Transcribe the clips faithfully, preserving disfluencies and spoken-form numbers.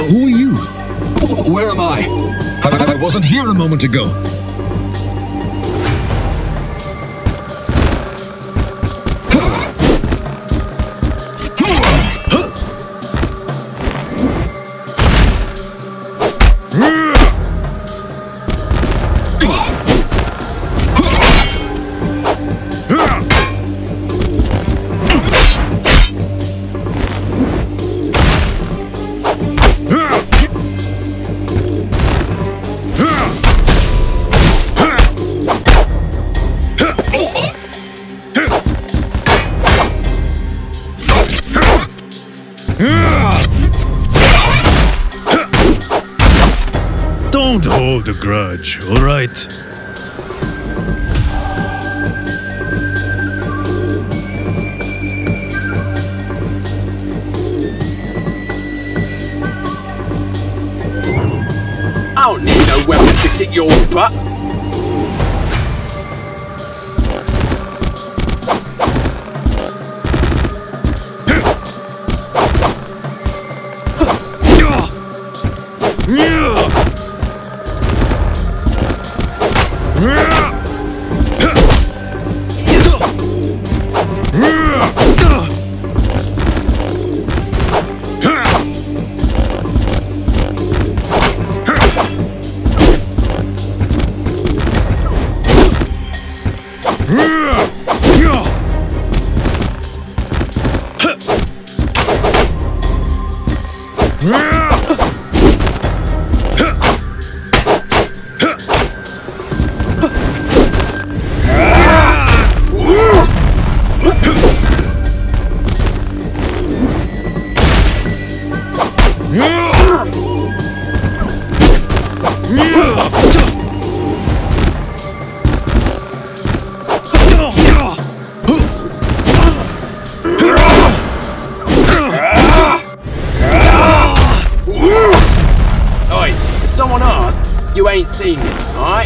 Who are you? Where am I? I, I wasn't here a moment ago. Don't hold a grudge, all right? I don't need no weapon to kick your butt. You ain't seen me, alright?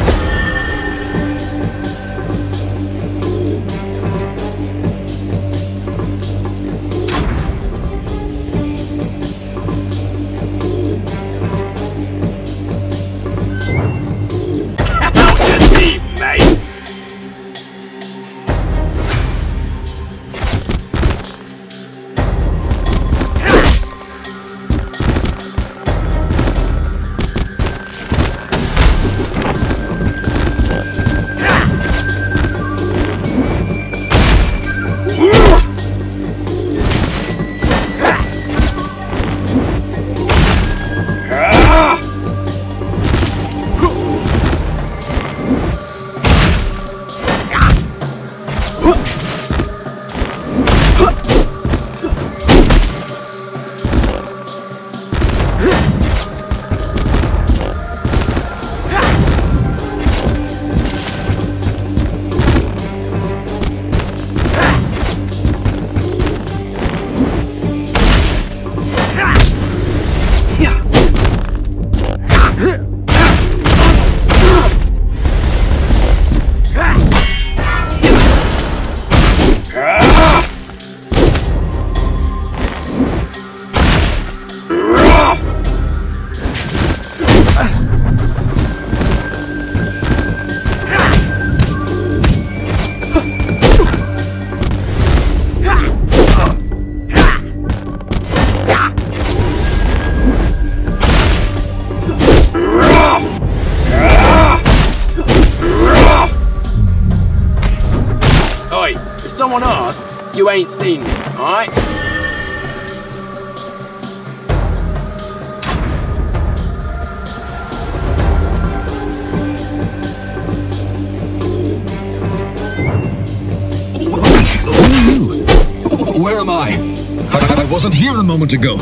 Out your teeth, mate! Someone asks, you ain't seen me, alright? Wait, who are you? Where am I? I, I wasn't here a moment ago.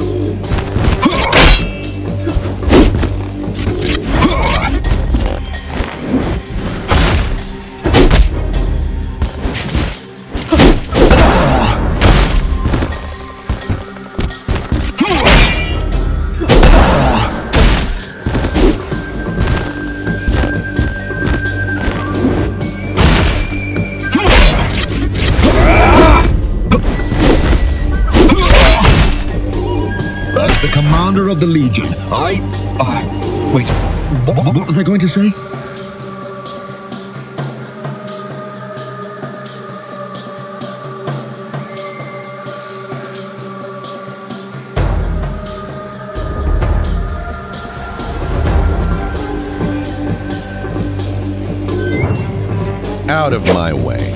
As the commander of the Legion, I... Uh, wait, what, what was I going to say? Out of my way.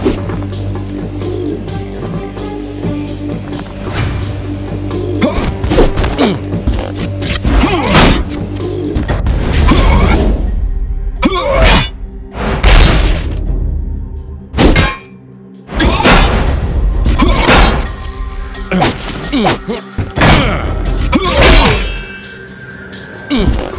Mm.